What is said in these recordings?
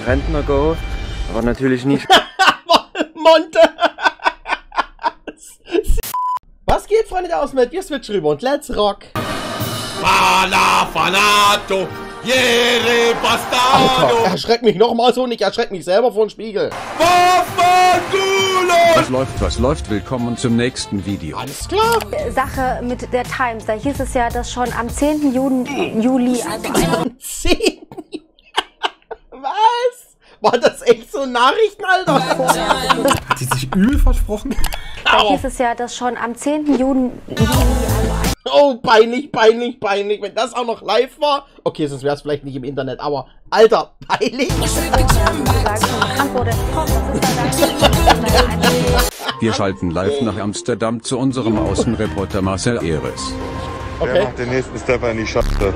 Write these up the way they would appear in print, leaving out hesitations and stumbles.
Rentner Go, aber natürlich nicht. Monte! Was geht, Freunde der Außenwelt? Wir switchen rüber und let's rock! Fala Fanato, Jere Bastardo! Alter, erschreck mich nochmal so nicht, erschreck mich selber vor den Spiegel. Was läuft? Willkommen zum nächsten Video. Alles klar! Sache mit der Times, da hieß es ja, dass schon am 10. Juli, also Am 10. Was? War das echt so Nachrichten, Alter? Hat sie sich übel versprochen? da hieß es ja, dass schon am 10. Juli, Oh, peinlich, peinlich, peinlich. Wenn das auch noch live war. Okay, sonst wäre es vielleicht nicht im Internet, aber Alter, peinlich. bekannt wurde. Wir schalten live nach Amsterdam zu unserem Außenreporter Marcel Eres. Okay. Wer macht den nächsten Step an die Schachtel?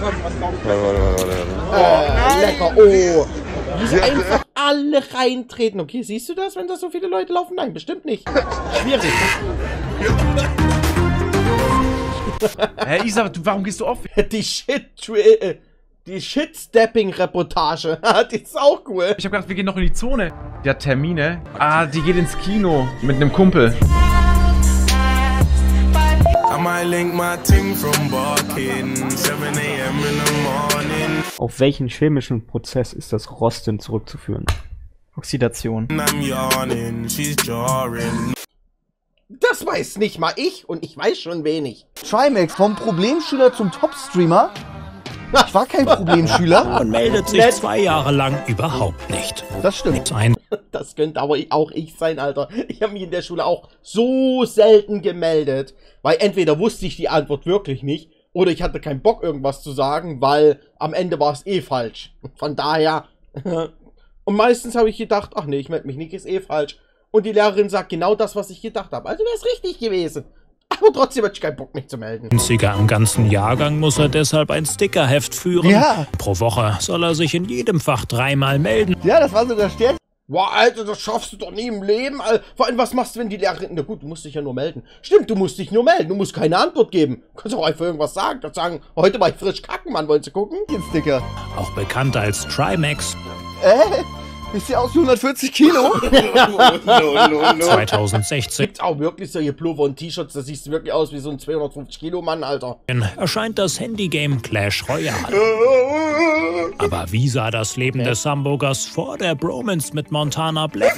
Lecker, oh. Wie sie einfach alle reintreten. Okay, siehst du das, wenn da so viele Leute laufen? Nein, bestimmt nicht. Schwierig. Hä, Isa, warum gehst du auf? Die Shit-Stepping-Reportage. Die ist auch cool. Ich hab gedacht, wir gehen noch in die Zone. Die hat Termine. Ah, die geht ins Kino mit einem Kumpel. Auf welchen chemischen Prozess ist das Rosten zurückzuführen? Oxidation. Das weiß nicht mal ich und ich weiß schon wenig. Trimax, vom Problemschüler zum Top-Streamer. Ich war kein Problemschüler. Und meldet sich 2 Jahre lang überhaupt nicht. Das stimmt. Das könnte aber auch ich sein, Alter. Ich habe mich in der Schule auch so selten gemeldet, weil entweder wusste ich die Antwort wirklich nicht oder ich hatte keinen Bock, irgendwas zu sagen, weil am Ende war es eh falsch. Von daher. Und meistens habe ich gedacht, ach nee, ich melde mich nicht, ist eh falsch. Und die Lehrerin sagt genau das, was ich gedacht habe. Also wäre es richtig gewesen. Aber trotzdem hatte ich keinen Bock, mich zu melden. Einziger im ganzen Jahrgang muss er deshalb ein Stickerheft führen. Ja. Pro Woche soll er sich in jedem Fach 3-mal melden. Ja, das war so der Stern. Boah, Alter, das schaffst du doch nie im Leben. Alter. Vor allem, was machst du, wenn die Lehrerin... Na gut, du musst dich ja nur melden. Stimmt, du musst dich nur melden. Du musst keine Antwort geben. Du kannst auch einfach irgendwas sagen. Du kannst sagen, heute war ich frisch kacken, Mann. Wollen Sie gucken? Den Sticker. Auch bekannt als Trimax. Ich sehe aus wie 140 Kilo. 2016 Gibt's auch wirklich solche Pullover und T-Shirts, da siehst du wirklich aus wie so ein 250 Kilo Mann, Alter. erscheint das Handygame Clash Royale. Aber wie sah das Leben des Hamburgers vor der Bromance mit Montana Black?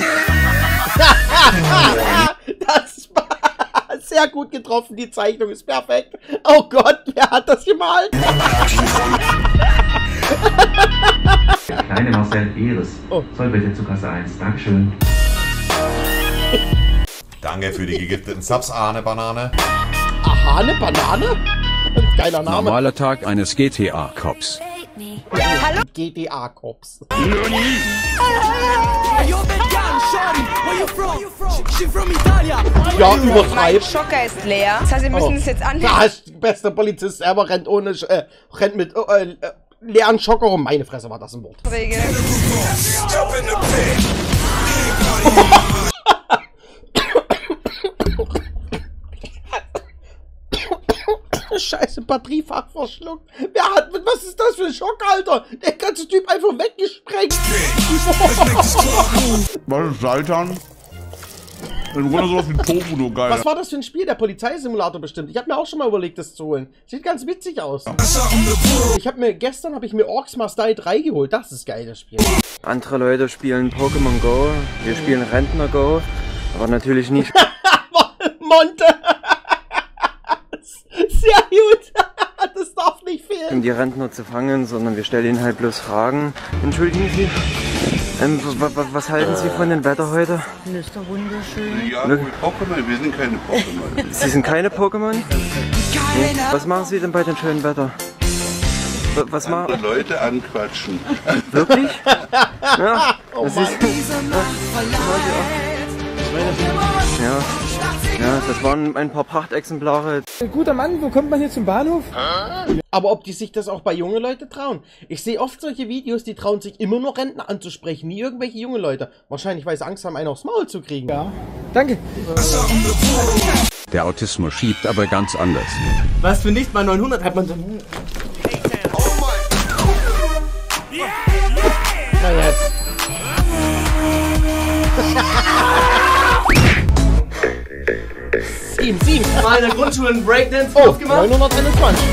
Das war sehr gut getroffen, die Zeichnung ist perfekt. Oh Gott, wer hat das gemalt? Der kleine Marcel Eres soll bitte zu Kasse 1. Dankeschön. Danke für die gegifteten Subs, Ahne Banane. Aha, eine Banane? Geiler Name. Normaler Tag eines GTA-Cops. Hallo? GTA-Cops. Ja, übertreib. Schocker ist leer. Das heißt, wir müssen das jetzt anhören. Ja, der beste Polizist ever rennt ohne, rennt mit leeren Schocker rum. Meine Fresse, war das ein Wort. Scheiße, Batteriefach verschluckt. Was ist das für ein Schock, Alter? Der ganze Typ einfach weggesprengt. Was ist Saltern? Im Grunde sowas wie Tofu, du geil. Was war das für ein Spiel? Der Polizeisimulator bestimmt. Ich habe mir auch schon mal überlegt, das zu holen. Sieht ganz witzig aus. Gestern habe ich mir Orcs Must Die 3 geholt. Das ist geil, das Spiel. Andere Leute spielen Pokémon Go, wir spielen Rentner Go, aber natürlich nicht. Monte! Sehr gut! Das darf nicht fehlen. Um die Rentner zu fangen, sondern wir stellen ihnen halt bloß Fragen. Entschuldigen Sie, was halten Sie von dem Wetter heute? Ist doch wunderschön. Ja, Pokémon, wir sind keine Pokémon. Sie sind keine Pokémon? Nee. Was machen Sie denn bei dem schönen Wetter? Was machen Andere Leute anquatschen. Wirklich? Ja, Oh das Mann. ist... Ja, das waren ein paar Prachtexemplare. Guter Mann, wo kommt man hier zum Bahnhof? Aber ob die sich das auch bei jungen Leuten trauen? Ich sehe oft solche Videos, die trauen sich immer nur Rentner anzusprechen, nie irgendwelche junge Leute. Wahrscheinlich, weil sie Angst haben, einen aufs Maul zu kriegen. Ja. Danke. Der Autismus schiebt aber ganz anders. Was für nicht mal 900 hat man so. Na jetzt. mal in der Grundschule einen Breakdance-Kurs gemacht? 921.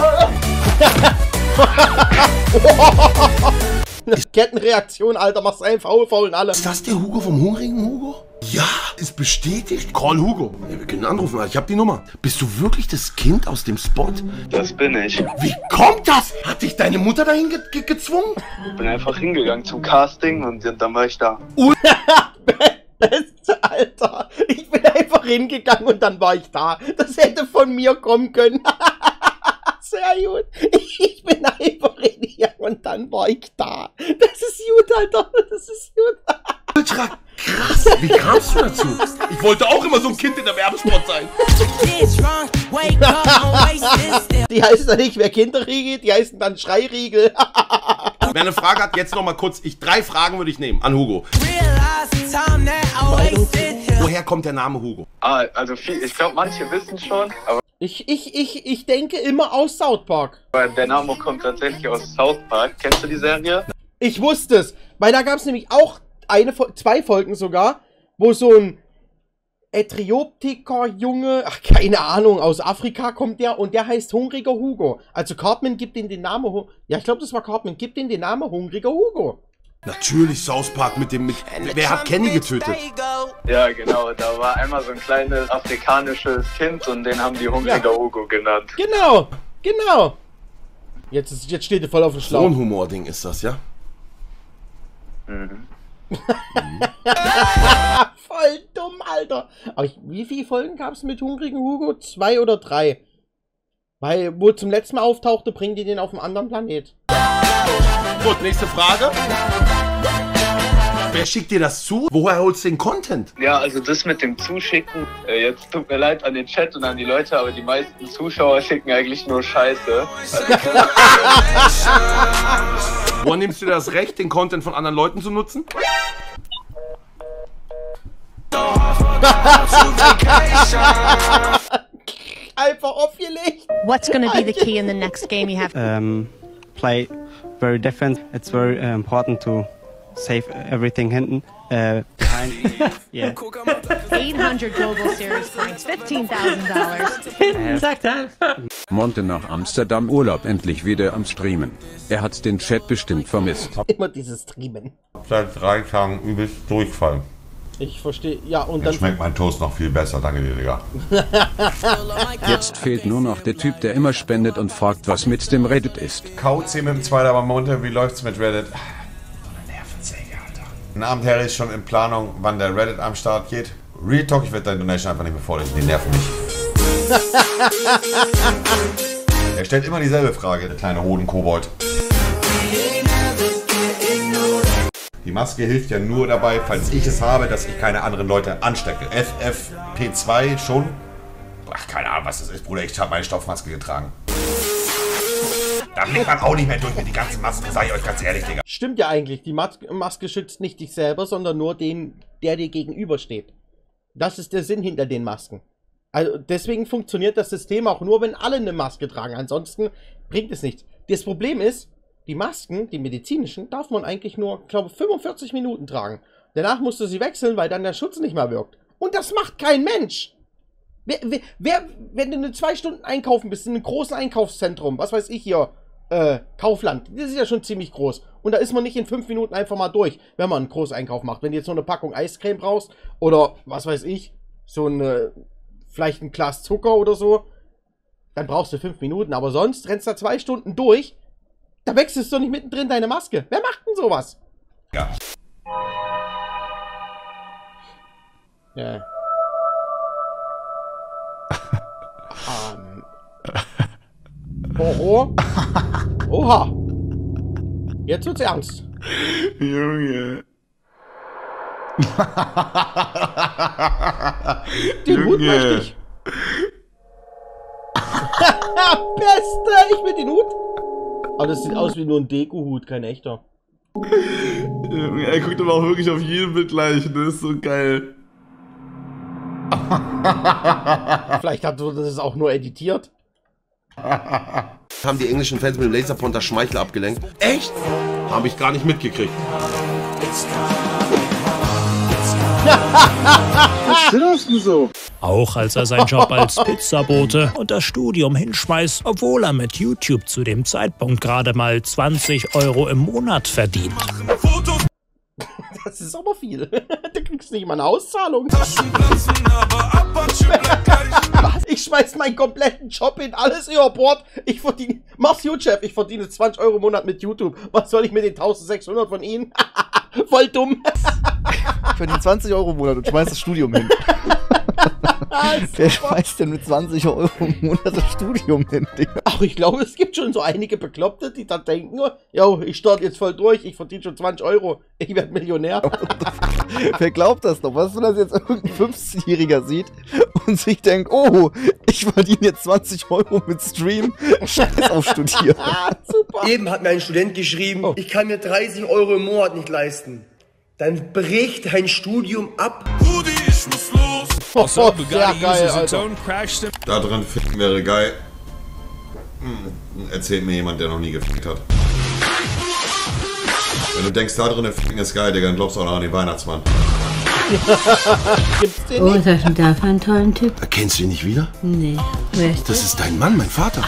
Kettenreaktion, Alter, machst einfach faulen alle. Ist das der Hugo vom hungrigen Hugo? Ja, ist bestätigt. Call Hugo. Ja, wir können anrufen, Alter. Ich hab die Nummer. Bist du wirklich das Kind aus dem Spot? Das bin ich. Wie kommt das? Hat dich deine Mutter dahin gezwungen? Ich bin einfach hingegangen zum Casting und dann war ich da. Beste, Alter. Ich bin einfach hingegangen und dann war ich da. Das hätte von mir kommen können. Sehr gut. Ich bin einfach hingegangen und dann war ich da. Das ist gut, Alter. Das ist gut. Ultra krass. Wie kamst du dazu? Ich wollte auch immer so ein Kind in der Werbespot sein. Die heißen dann nicht mehr Kinderriegel, die heißen dann Schreiriegel. Wer eine Frage hat, jetzt noch mal kurz. 3 Fragen würde ich nehmen an Hugo. Woher kommt der Name Hugo? Also ich glaube, manche wissen schon, aber ich denke immer aus South Park. Der Name kommt tatsächlich aus South Park. Kennst du die Serie? Ich wusste es, weil da gab es nämlich auch 2 Folgen sogar, wo so ein Äthioptiker-Junge, ach keine Ahnung, aus Afrika kommt der und der heißt Hungriger Hugo. Also Cartman gibt ihm den Namen, ja ich glaube das war Cartman, gibt ihm den Namen Hungriger Hugo. Natürlich South Park mit wer hat Kenny getötet? Ja genau, da war einmal so ein kleines afrikanisches Kind und den haben die Hungriger Hugo genannt. Genau, genau. Jetzt steht er voll auf dem Schlauch. So ein Humor-Ding ist das, ja? Voll dumm, Alter. Aber wie viele Folgen gab es mit Hungrigen Hugo? 2 oder 3? Weil, wo zum letzten Mal auftauchte, bringen die den auf einen anderen Planet. Gut, nächste Frage. Wer schickt dir das zu? Woher holst du den Content? Ja, also das mit dem Zuschicken, jetzt tut mir leid an den Chat und an die Leute, aber die meisten Zuschauer schicken eigentlich nur Scheiße. Woher nimmst du das Recht, den Content von anderen Leuten zu nutzen? Einfach aufgelegt. What's gonna be the key in the next game you have? Play very defense. It's very important to save everything hinten. Behind. Yeah. 800 Global Series points, $15,000. Monte nach Amsterdam Urlaub endlich wieder am Streamen. Er hat den Chat bestimmt vermisst. Immer dieses Streamen. Seit 3 Tagen übelst Durchfall. Ich verstehe, ja und dann... Jetzt schmeckt mein Toast noch viel besser, danke dir, Digga. Jetzt fehlt nur noch der Typ, der immer spendet und fragt, was mit dem Reddit ist. KOC mit dem 2. aber Monte, wie läuft's mit Reddit? So eine Nervensäge, Alter. Ein Abend Harry ist schon in Planung, wann der Reddit am Start geht. Real Talk, ich werde deine Donation einfach nicht mehr vorlesen, die nerven mich. Er stellt immer dieselbe Frage, der kleine Hodenkobold. Die Maske hilft ja nur dabei, falls ich es habe, dass ich keine anderen Leute anstecke. FFP2 schon? Ach, keine Ahnung, was das ist, Bruder. Ich habe meine Stoffmaske getragen. Da blickt man auch nicht mehr durch mit die ganzen Masken, sag ich euch ganz ehrlich, Digga. Stimmt ja eigentlich. Die Maske schützt nicht dich selber, sondern nur den, der dir gegenübersteht. Das ist der Sinn hinter den Masken. Also deswegen funktioniert das System auch nur, wenn alle eine Maske tragen. Ansonsten bringt es nichts. Das Problem ist, die Masken, die medizinischen, darf man eigentlich nur, glaube ich, 45 Minuten tragen. Danach musst du sie wechseln, weil dann der Schutz nicht mehr wirkt. Und das macht kein Mensch. Wenn du 2 Stunden einkaufen bist, in einem großen Einkaufszentrum, was weiß ich hier, Kaufland, das ist ja schon ziemlich groß. Und da ist man nicht in 5 Minuten einfach mal durch, wenn man einen Großeinkauf macht. Wenn du jetzt so eine Packung Eiscreme brauchst oder, was weiß ich, so eine, vielleicht ein Glas Zucker oder so, dann brauchst du 5 Minuten. Aber sonst rennst du 2 Stunden durch. Da wechselst du nicht mittendrin deine Maske. Wer macht denn sowas? Ja. Ja. Horror? Oha. Jetzt wird's ernst. Junge. Den Hut möchte ich. Beste! Ich will den Hut. Aber das sieht aus wie nur ein Deko-Hut, kein echter. Er guckt aber auch wirklich auf jedem Bild gleich. Das ist so geil. Vielleicht hat du das auch nur editiert. Haben die englischen Fans mit dem Laserpointer Schmeichel abgelenkt? Echt? Habe ich gar nicht mitgekriegt. Was ist das denn so? Auch als er seinen Job als Pizzabote und das Studium hinschmeißt, obwohl er mit YouTube zu dem Zeitpunkt gerade mal 20 € im Monat verdient. Das ist aber viel. Da kriegst du nicht mal eine Auszahlung. Ich schmeiß meinen kompletten Job in alles über Bord. Ich verdiene, mach's gut, Chef, ich verdiene 20 € im Monat mit YouTube. Was soll ich mit den 1600 von Ihnen? Voll dumm. Ich verdiene 20 € im Monat und schmeiß das Studium hin. Wer schmeißt denn mit 20 € im Monat das Studium hin, Digga? Ach, ich glaube, es gibt schon so einige Bekloppte, die da denken, yo, ich starte jetzt voll durch, ich verdiene schon 20 €, ich werde Millionär. Wer glaubt das noch? Was, wenn das jetzt irgendein 15-Jähriger sieht und sich denkt, oh, ich verdiene jetzt 20 € mit Stream, scheiß auf Studieren. Super. Eben hat mir ein Student geschrieben, ich kann mir 30 € im Monat nicht leisten. Dann bricht dein Studium ab. Rudi, ich muss los. Oh, sehr geil, Alter. Da drin ficken wäre geil. Erzählt mir jemand, der noch nie gefickt hat. Wenn du denkst, da drin ficken ist geil, Digga, dann glaubst du auch noch an den Weihnachtsmann. Gibt's den nicht? nicht? Was hast du da für einen tollen Typ? Erkennst du ihn nicht wieder? Nee. Wer ist Das ist dein Mann, mein Vater.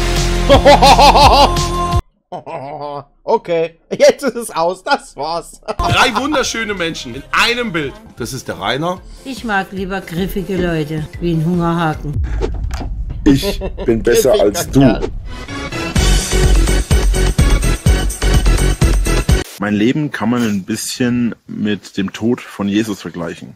Okay, jetzt ist es aus, das war's. 3 wunderschöne Menschen in einem Bild. Das ist der Rainer. Ich mag lieber griffige Leute, wie ein Hungerhaken. Ich bin besser als du. Mein Leben kann man ein bisschen mit dem Tod von Jesus vergleichen.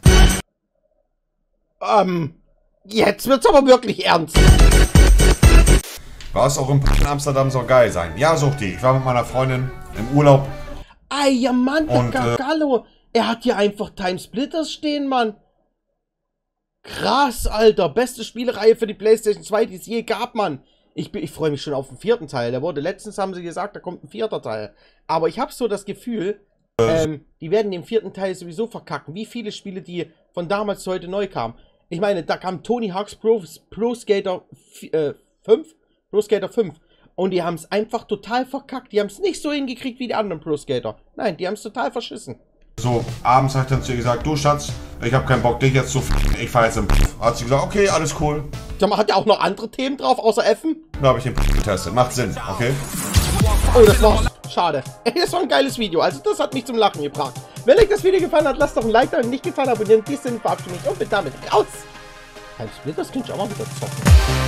Jetzt wird's aber wirklich ernst. War es auch in Amsterdam so geil sein? Ja, Suchti. Ich war mit meiner Freundin im Urlaub. Ei, ja Mann, der Und, Gallo. Er hat hier einfach Time Splitters stehen, Mann. Krass, Alter. Beste Spielereihe für die PlayStation 2, die es je gab, Mann. Ich freue mich schon auf den 4. Teil. Der wurde letztens, haben sie gesagt, da kommt ein 4. Teil. Aber ich habe so das Gefühl, die werden den 4. Teil sowieso verkacken. Wie viele Spiele, die von damals zu heute neu kamen. Ich meine, da kam Tony Hawk's Pro Skater 5. Pro Skater 5. Und die haben es einfach total verkackt. Die haben es nicht so hingekriegt wie die anderen Pro Skater. Nein, die haben es total verschissen. So, abends habe ich dann zu ihr gesagt, du Schatz, ich habe keinen Bock, dich jetzt zu ich fahre jetzt im Hat sie gesagt, okay, alles cool. Sag mal, hat ja auch noch andere Themen drauf, außer Effen? Da habe ich den getestet. Macht Sinn, okay? Oh, das war's. Schade. Das war ein geiles Video, also das hat mich zum Lachen gebracht. Wenn euch das Video gefallen hat, lasst doch ein Like da, wenn nicht gefallen, abonnieren, dies sind, verabschiede mich und bin damit raus. Time Splitters könnte ich auch mal wieder zocken.